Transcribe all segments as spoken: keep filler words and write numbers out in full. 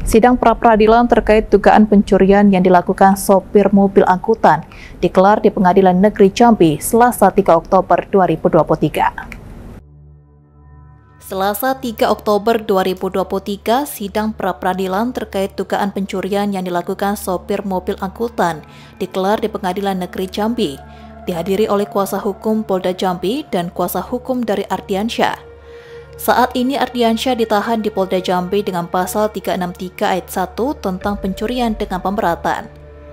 Sidang pra-peradilan terkait dugaan pencurian yang dilakukan sopir mobil angkutan digelar di Pengadilan Negeri Jambi Selasa tiga Oktober dua ribu dua puluh tiga. Selasa tiga Oktober dua ribu dua puluh tiga, sidang pra-peradilan terkait dugaan pencurian yang dilakukan sopir mobil angkutan digelar di Pengadilan Negeri Jambi, dihadiri oleh kuasa hukum Polda Jambi dan kuasa hukum dari Ardiansyah. Saat ini Ardiansyah ditahan di Polda Jambi dengan pasal tiga enam tiga ayat satu tentang pencurian dengan pemberatan.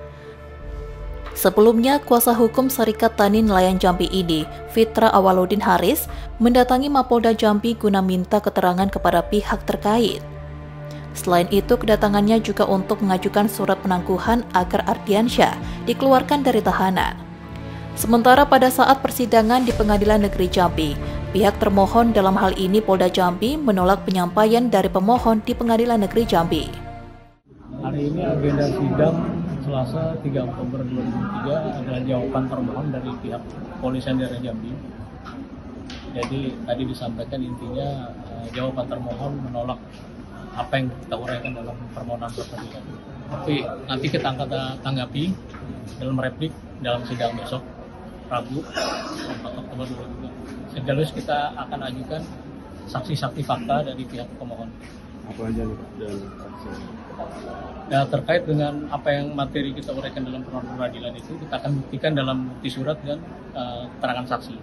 Sebelumnya, kuasa hukum Serikat Tani Nelayan Jambi ini, Fitra Awaludin Haris, mendatangi Mapolda Jambi guna minta keterangan kepada pihak terkait. Selain itu, kedatangannya juga untuk mengajukan surat penangguhan agar Ardiansyah dikeluarkan dari tahanan. Sementara pada saat persidangan di Pengadilan Negeri Jambi, pihak termohon dalam hal ini Polda Jambi menolak penyampaian dari pemohon di Pengadilan Negeri Jambi. Hari ini agenda sidang Selasa tiga Oktober dua ribu tiga adalah jawaban termohon dari pihak Kepolisian Daerah Jambi. Jadi tadi disampaikan intinya eh, jawaban termohon menolak apa yang kita uraikan dalam permohonan pra-peradilan. Tapi nanti kita akan tanggapi dalam replik dalam sidang besok Rabu empat Oktober dua ribu dua puluh tiga. Sekaligus kita akan ajukan saksi-saksi fakta dari pihak pemohon. Apa aja nih Pak dan saksi? Ya, terkait dengan apa yang materi kita uraikan dalam peradilan itu, kita akan buktikan dalam bukti surat dan uh, keterangan saksi.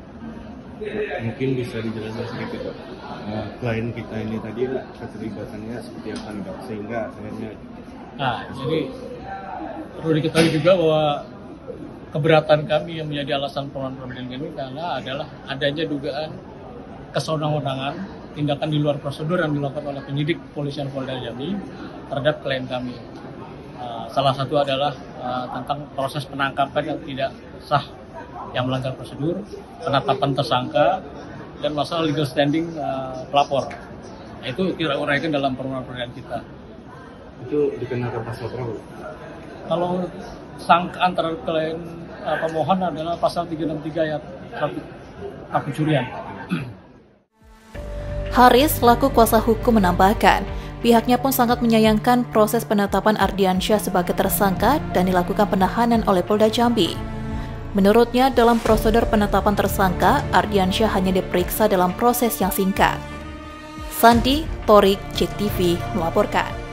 Mungkin bisa dijelaskan sedikit Pak. Uh, klien kita ini tadi keterlibatannya seperti apa nih Pak? Sehingga akhirnya. Nah, jadi perlu diketahui juga bahwa keberatan kami yang menjadi alasan permohonan pra-peradilan ini karena adalah adanya dugaan kesewenang-wenangan, tindakan di luar prosedur yang dilakukan oleh penyidik Kepolisian Polda Jambi terhadap klien kami. Uh, salah satu adalah uh, tentang proses penangkapan yang tidak sah, yang melanggar prosedur, penetapan tersangka, dan masalah legal standing uh, pelapor. Nah, itu kita uraikan dalam permohonan pra-peradilan kita. Itu dikenakan pasal berapa? Kalau sangkaan terhadap klien uh, pemohon adalah pasal tiga enam tiga ayat satu pencurian. Haris selaku kuasa hukum menambahkan, pihaknya pun sangat menyayangkan proses penetapan Ardiansyah sebagai tersangka dan dilakukan penahanan oleh Polda Jambi. Menurutnya, dalam prosedur penetapan tersangka, Ardiansyah hanya diperiksa dalam proses yang singkat. Sandi, Torik, Cek T V melaporkan.